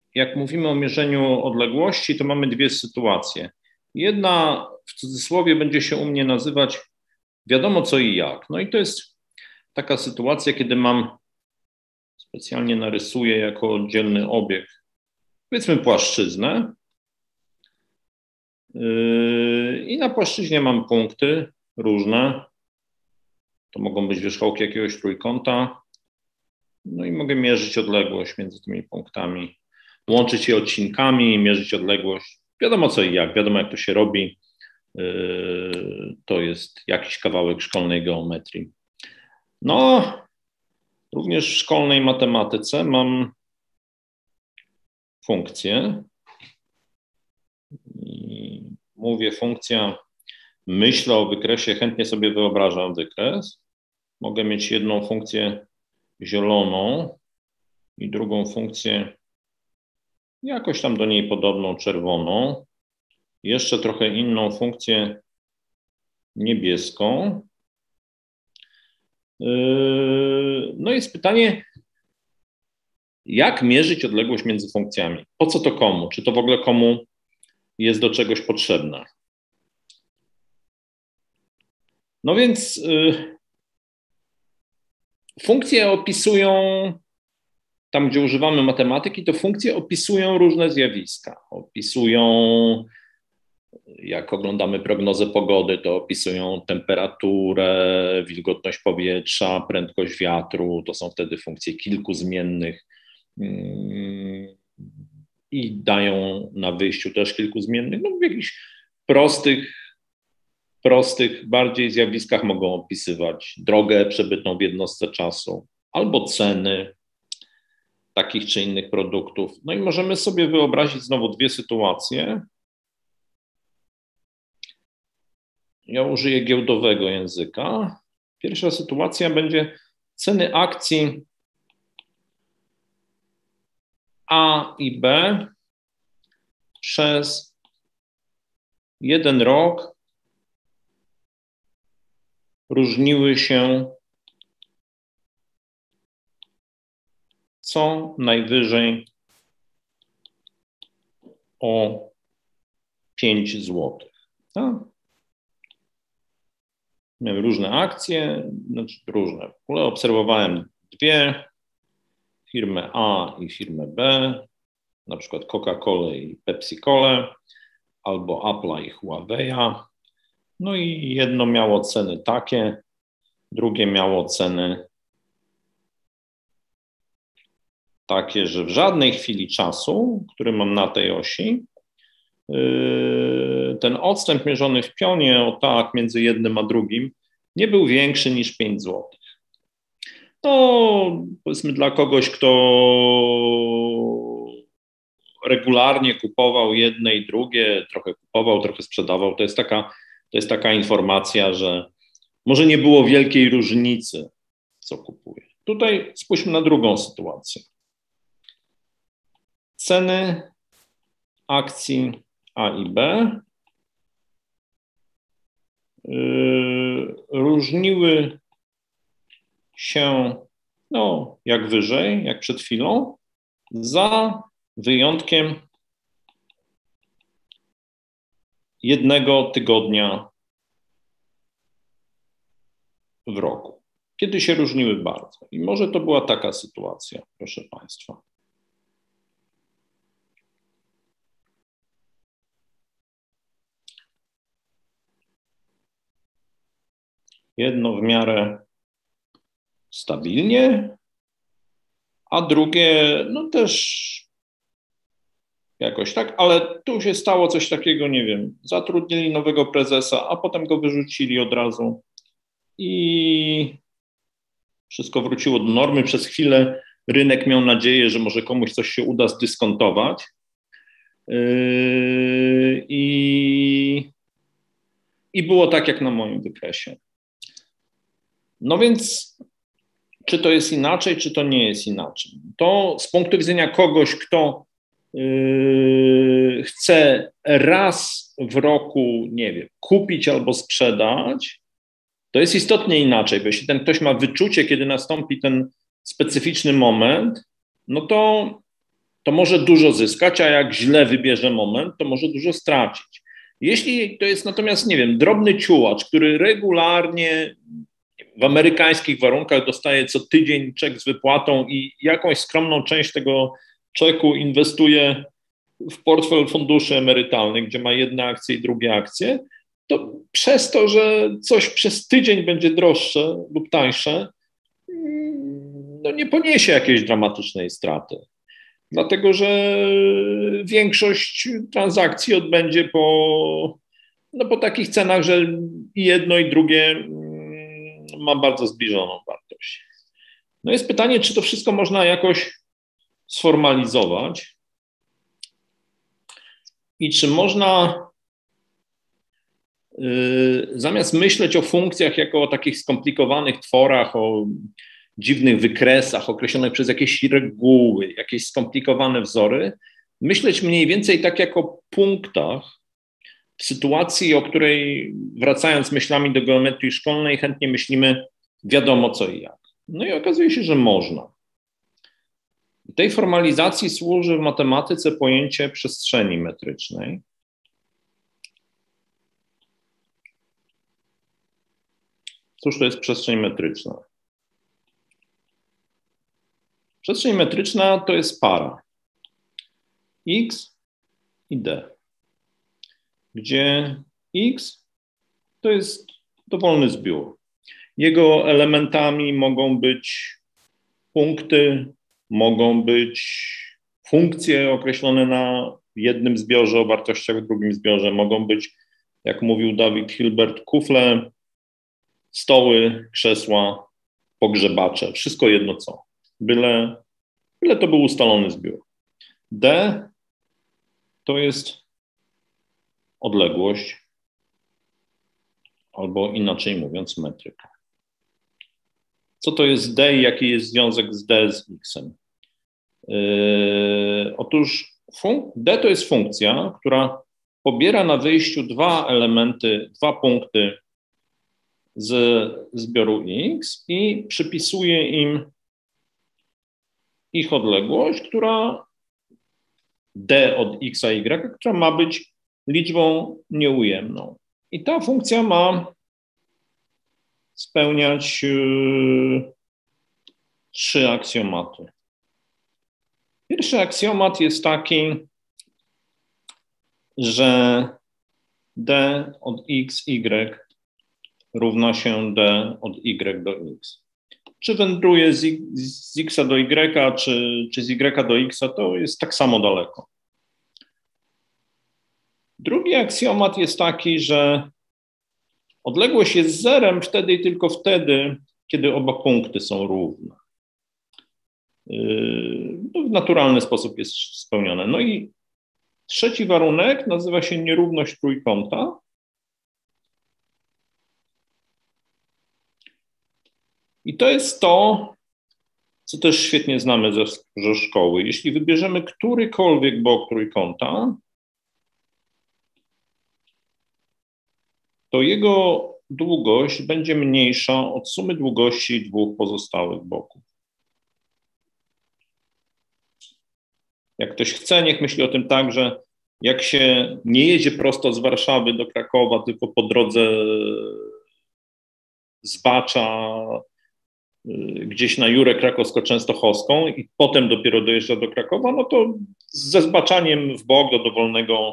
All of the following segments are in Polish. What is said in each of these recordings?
jak mówimy o mierzeniu odległości, to mamy dwie sytuacje. Jedna w cudzysłowie będzie się u mnie nazywać wiadomo co i jak. No i to jest taka sytuacja, kiedy mam, specjalnie narysuję jako oddzielny obiekt, powiedzmy płaszczyznę i na płaszczyźnie mam punkty różne. To mogą być wierzchołki jakiegoś trójkąta. No i mogę mierzyć odległość między tymi punktami, łączyć je odcinkami, mierzyć odległość. Wiadomo co i jak, wiadomo jak to się robi. To jest jakiś kawałek szkolnej geometrii. No, również w szkolnej matematyce mam funkcję. I mówię funkcja, myślę o wykresie, chętnie sobie wyobrażam wykres. Mogę mieć jedną funkcję zieloną i drugą funkcję jakoś tam do niej podobną, czerwoną. Jeszcze trochę inną funkcję niebieską. No jest pytanie, jak mierzyć odległość między funkcjami? Po co to komu? Czy to w ogóle komu jest do czegoś potrzebne? No więc funkcje opisują, tam gdzie używamy matematyki, to funkcje opisują różne zjawiska. Opisują, jak oglądamy prognozę pogody, to opisują temperaturę, wilgotność powietrza, prędkość wiatru. To są wtedy funkcje kilkuzmiennych i dają na wyjściu też kilkuzmiennych. No w jakichś prostych bardziej zjawiskach mogą opisywać drogę przebytą w jednostce czasu albo ceny takich czy innych produktów. No i możemy sobie wyobrazić znowu dwie sytuacje. Ja użyję giełdowego języka. Pierwsza sytuacja będzie ceny akcji A i B przez jeden rok różniły się co najwyżej o 5 zł. Tak? Miałem różne akcje, znaczy różne. W ogóle obserwowałem dwie, firmę A i firmę B, na przykład Coca-Colę i Pepsi-Colę, albo Apple'a i Huawei'a. No i jedno miało ceny takie, drugie miało ceny takie, że w żadnej chwili czasu, który mam na tej osi, ten odstęp mierzony w pionie, o tak, między jednym a drugim, nie był większy niż 5 zł. No, powiedzmy dla kogoś, kto regularnie kupował jedne i drugie, trochę kupował, trochę sprzedawał, to jest taka informacja, że może nie było wielkiej różnicy, co kupuje. Tutaj spójrzmy na drugą sytuację. Ceny akcji A i B różniły się, no, jak wyżej, jak przed chwilą, za wyjątkiem jednego tygodnia w roku, kiedy się różniły bardzo. I może to była taka sytuacja, proszę Państwa. Jedno w miarę stabilnie, a drugie no też jakoś tak, ale tu się stało coś takiego, nie wiem, zatrudnili nowego prezesa, a potem go wyrzucili od razu i wszystko wróciło do normy. Przez chwilę rynek miał nadzieję, że może komuś coś się uda zdyskontować i było tak jak na moim wykresie. No więc czy to jest inaczej, czy to nie jest inaczej? To z punktu widzenia kogoś, kto chce raz w roku, nie wiem, kupić albo sprzedać, to jest istotnie inaczej, bo jeśli ten ktoś ma wyczucie, kiedy nastąpi ten specyficzny moment, no to to może dużo zyskać, a jak źle wybierze moment, to może dużo stracić. Jeśli to jest natomiast, nie wiem, drobny ciułacz, który regularnie w amerykańskich warunkach dostaje co tydzień czek z wypłatą i jakąś skromną część tego czeku inwestuje w portfel funduszy emerytalnych, gdzie ma jedne akcje i drugie akcje, to przez to, że coś przez tydzień będzie droższe lub tańsze, no nie poniesie jakiejś dramatycznej straty. Dlatego, że większość transakcji odbędzie po takich cenach, że i jedno i drugie ma bardzo zbliżoną wartość. No jest pytanie, czy to wszystko można jakoś sformalizować i czy można zamiast myśleć o funkcjach jako o takich skomplikowanych tworach, o dziwnych wykresach określonych przez jakieś reguły, jakieś skomplikowane wzory, myśleć mniej więcej tak jak o punktach w sytuacji, o której wracając myślami do geometrii szkolnej chętnie myślimy wiadomo co i jak. No i okazuje się, że można. Tej formalizacji służy w matematyce pojęcie przestrzeni metrycznej. Cóż to jest przestrzeń metryczna? Przestrzeń metryczna to jest para X i D, gdzie X to jest dowolny zbiór. Jego elementami mogą być punkty, mogą być funkcje określone na jednym zbiorze o wartościach w drugim zbiorze, mogą być, jak mówił David Hilbert, kufle, stoły, krzesła, pogrzebacze, wszystko jedno co. Byle to był ustalony zbiór. D to jest odległość, albo inaczej mówiąc metryka. Co to jest D i jaki jest związek z D z X-em? Otóż D to jest funkcja, która pobiera na wyjściu dwa elementy, dwa punkty z zbioru X i przypisuje im ich odległość, która D od X a Y, która ma być liczbą nieujemną. I ta funkcja ma spełniać trzy aksjomaty. Pierwszy aksjomat jest taki, że D od X, Y równa się D od Y do X. Czy wędruje z X do Y, czy z Y do X, to jest tak samo daleko. Drugi aksjomat jest taki, że odległość jest zerem wtedy i tylko wtedy, kiedy oba punkty są równe. W naturalny sposób jest spełnione. No i trzeci warunek nazywa się nierówność trójkąta. I to jest to, co też świetnie znamy ze szkoły. Jeśli wybierzemy którykolwiek bok trójkąta, to jego długość będzie mniejsza od sumy długości dwóch pozostałych boków. Jak ktoś chce, niech myśli o tym tak, że jak się nie jedzie prosto z Warszawy do Krakowa, tylko po drodze z Bacza gdzieś na Jurę krakowsko-częstochowską i potem dopiero dojeżdża do Krakowa, no to ze zbaczaniem w bok do dowolnego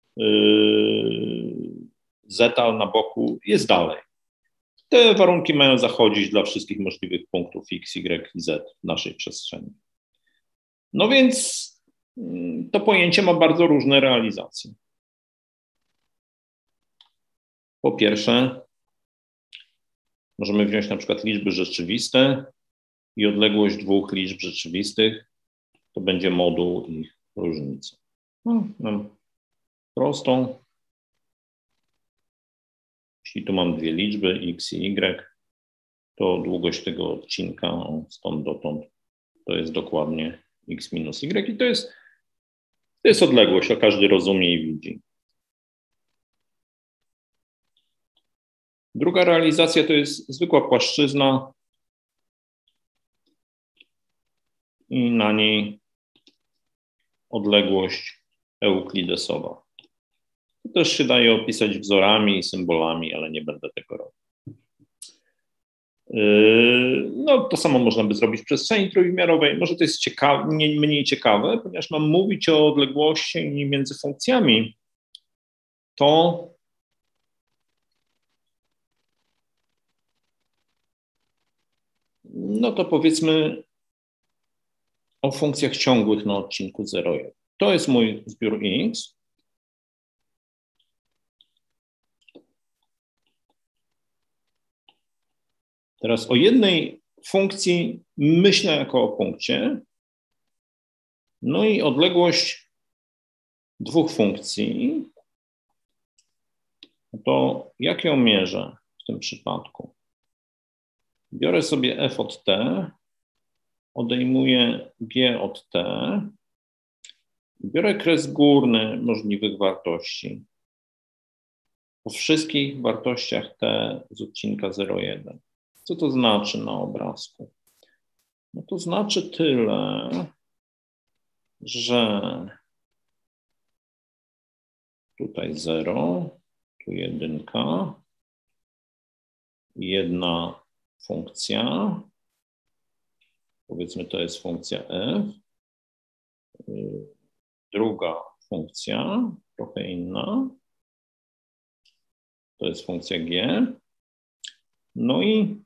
zeta na boku jest dalej. Te warunki mają zachodzić dla wszystkich możliwych punktów x, y i z w naszej przestrzeni. No więc to pojęcie ma bardzo różne realizacje. Po pierwsze, możemy wziąć na przykład liczby rzeczywiste i odległość dwóch liczb rzeczywistych to będzie moduł ich różnicy. No, mam prostą. Jeśli tu mam dwie liczby x i y, to długość tego odcinka stąd dotąd to jest dokładnie x minus y i to jest odległość, a każdy rozumie i widzi. Druga realizacja to jest zwykła płaszczyzna i na niej odległość euklidesowa. To też się daje opisać wzorami i symbolami, ale nie będę tego robił. No, to samo można by zrobić w przestrzeni trójwymiarowej. Może to jest mniej ciekawe, ponieważ mam mówić o odległości między funkcjami, to no to powiedzmy o funkcjach ciągłych na odcinku 0,1. To jest mój zbiór x. Teraz o jednej funkcji myślę jako o punkcie. No i odległość dwóch funkcji, to jak ją mierzę w tym przypadku? Biorę sobie f od t, odejmuję g od t, biorę kres górny możliwych wartości po wszystkich wartościach t z odcinka 0,1. Co to znaczy na obrazku? No to znaczy tyle, że tutaj 0, tu 1, jedna funkcja, powiedzmy to jest funkcja f, druga funkcja, trochę inna, to jest funkcja g, no i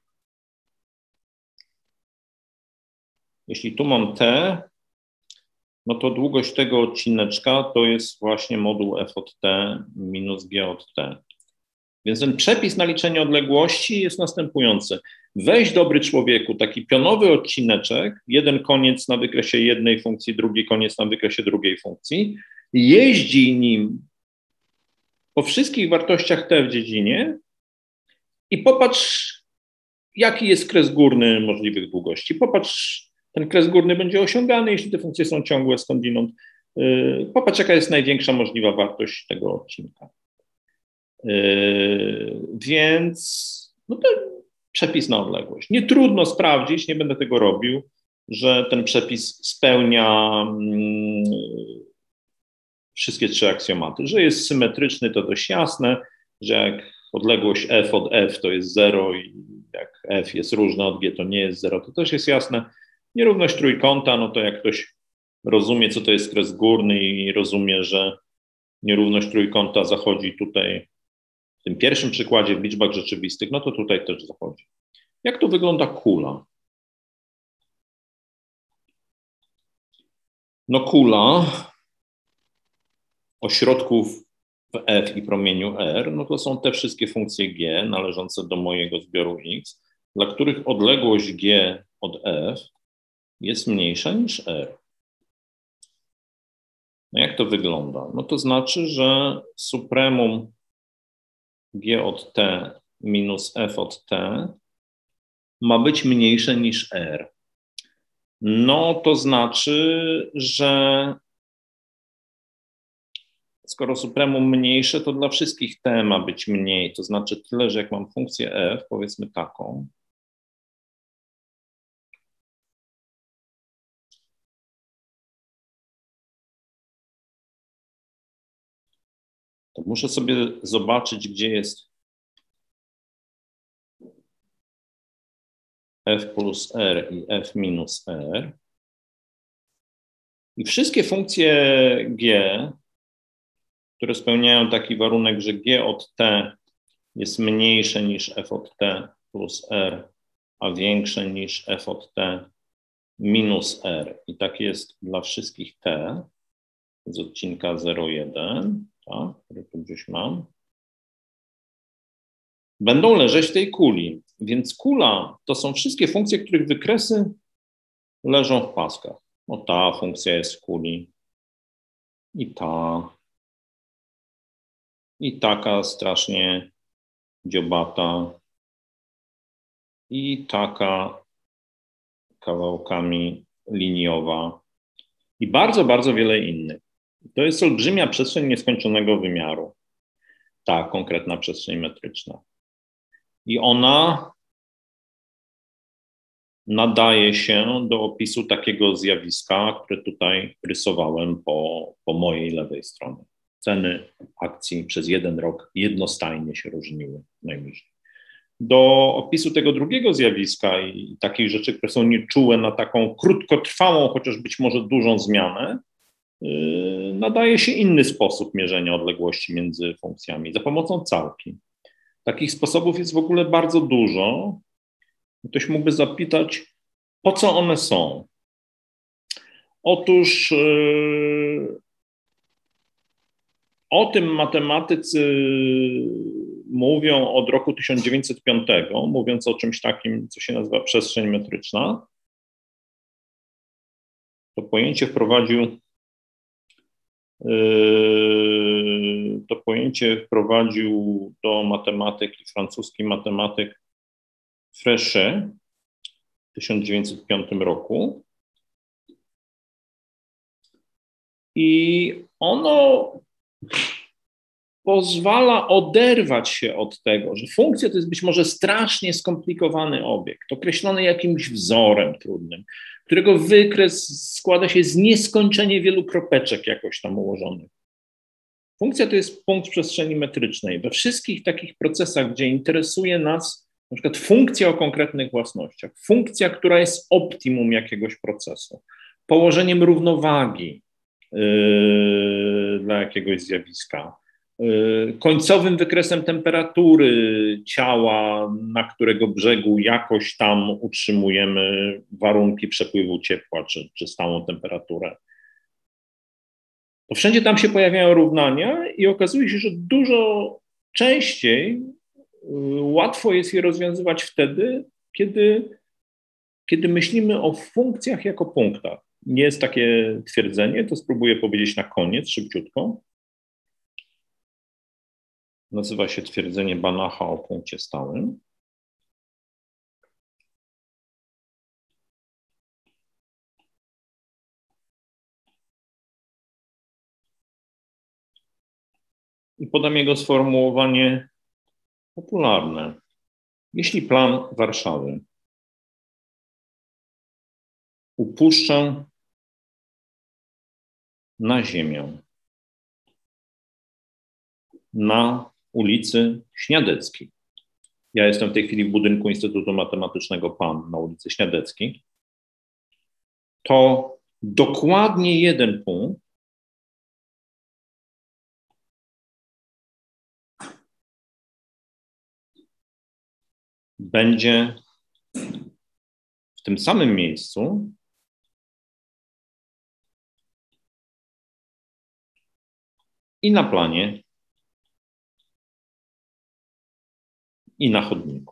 jeśli tu mam t, no to długość tego odcineczka to jest właśnie moduł f od t minus g od t. Więc ten przepis na liczenie odległości jest następujący. Weź, dobry człowieku, taki pionowy odcineczek, jeden koniec na wykresie jednej funkcji, drugi koniec na wykresie drugiej funkcji, jeździ nim po wszystkich wartościach t w dziedzinie i popatrz, jaki jest kres górny możliwych długości. Popatrz, ten kres górny będzie osiągany, jeśli te funkcje są ciągłe skądinąd. Popatrz, jaka jest największa możliwa wartość tego odcinka. Więc no to przepis na odległość. Nie trudno sprawdzić, nie będę tego robił, że ten przepis spełnia wszystkie trzy aksjomaty. Że jest symetryczny, to dość jasne, że jak odległość f od f to jest 0 i jak f jest różne od g to nie jest 0, to też jest jasne. Nierówność trójkąta, no to jak ktoś rozumie, co to jest kres górny i rozumie, że nierówność trójkąta zachodzi tutaj w tym pierwszym przykładzie w liczbach rzeczywistych, no to tutaj też zachodzi. Jak to wygląda kula? No kula ośrodków w f i promieniu r, no to są te wszystkie funkcje g należące do mojego zbioru x, dla których odległość g od f jest mniejsza niż r. No jak to wygląda? No to znaczy, że supremum g od t minus f od t ma być mniejsze niż r. No to znaczy, że skoro supremum mniejsze, to dla wszystkich t ma być mniej. To znaczy tyle, że jak mam funkcję f, powiedzmy taką, to muszę sobie zobaczyć, gdzie jest f plus r i f minus r. I wszystkie funkcje g, które spełniają taki warunek, że g od t jest mniejsze niż f od t plus r, a większe niż f od t minus r. I tak jest dla wszystkich t z odcinka 0,1, tak, który tu gdzieś mam, będą leżeć w tej kuli. Więc kula to są wszystkie funkcje, których wykresy leżą w paskach. No ta funkcja jest w kuli i taka strasznie dziobata i taka kawałkami liniowa i bardzo, bardzo wiele innych. To jest olbrzymia przestrzeń nieskończonego wymiaru. Ta konkretna przestrzeń metryczna. I ona nadaje się do opisu takiego zjawiska, które tutaj rysowałem po mojej lewej stronie. Ceny akcji przez jeden rok jednostajnie się różniły najmniej. Do opisu tego drugiego zjawiska i takich rzeczy, które są nieczułe na taką krótkotrwałą, chociaż być może dużą zmianę, nadaje się inny sposób mierzenia odległości między funkcjami za pomocą całki. Takich sposobów jest w ogóle bardzo dużo. Ktoś mógłby zapytać, po co one są? Otóż o tym matematycy mówią od roku 1905, mówiąc o czymś takim, co się nazywa przestrzeń metryczna. To pojęcie wprowadził do matematyki francuski matematyk Fréchet w 1905 roku. I ono pozwala oderwać się od tego, że funkcja to jest być może strasznie skomplikowany obiekt, określony jakimś wzorem trudnym, którego wykres składa się z nieskończenie wielu kropeczek jakoś tam ułożonych. Funkcja to jest punkt przestrzeni metrycznej. We wszystkich takich procesach, gdzie interesuje nas na przykład funkcja o konkretnych własnościach, funkcja, która jest optimum jakiegoś procesu, położeniem równowagi dla jakiegoś zjawiska, końcowym wykresem temperatury ciała, na którego brzegu jakoś tam utrzymujemy warunki przepływu ciepła czy stałą temperaturę. To wszędzie tam się pojawiają równania i okazuje się, że dużo częściej łatwo jest je rozwiązywać wtedy, kiedy myślimy o funkcjach jako punktach. Nie jest takie twierdzenie, to spróbuję powiedzieć na koniec, szybciutko. Nazywa się twierdzenie Banacha o punkcie stałym. I podam jego sformułowanie popularne. Jeśli plan Warszawy upuszczę na ziemię na ulicy Śniadeckiej. Ja jestem w tej chwili w budynku Instytutu Matematycznego PAN na ulicy Śniadeckiej. To dokładnie jeden punkt będzie w tym samym miejscu i na planie, i na chodniku.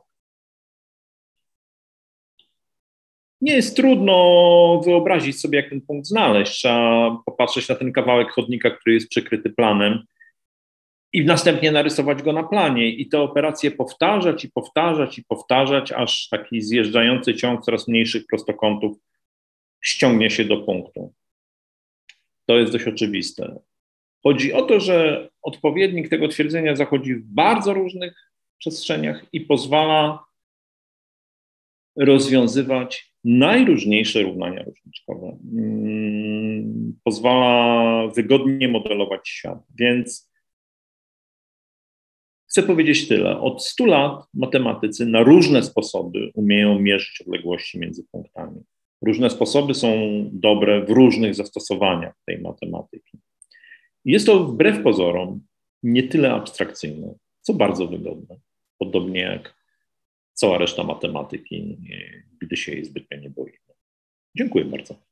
Nie jest trudno wyobrazić sobie, jak ten punkt znaleźć. Trzeba popatrzeć na ten kawałek chodnika, który jest przykryty planem i następnie narysować go na planie i te operacje powtarzać i powtarzać i powtarzać, aż taki zjeżdżający ciąg coraz mniejszych prostokątów ściągnie się do punktu. To jest dość oczywiste. Chodzi o to, że odpowiednik tego twierdzenia zachodzi w bardzo różnych przestrzeniach i pozwala rozwiązywać najróżniejsze równania różniczkowe. Pozwala wygodnie modelować świat. Więc chcę powiedzieć tyle. Od 100 lat matematycy na różne sposoby umieją mierzyć odległości między punktami. Różne sposoby są dobre w różnych zastosowaniach tej matematyki. Jest to wbrew pozorom nie tyle abstrakcyjne, co bardzo wygodne. Podobnie jak cała reszta matematyki, gdy się jej zbytnio nie boimy. Dziękuję bardzo.